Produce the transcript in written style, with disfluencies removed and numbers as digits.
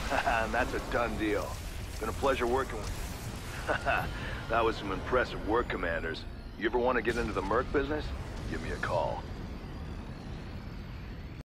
And that's a done deal. Been a pleasure working with you. That was some impressive work, Commanders. You ever want to get into the merc business? Give me a call.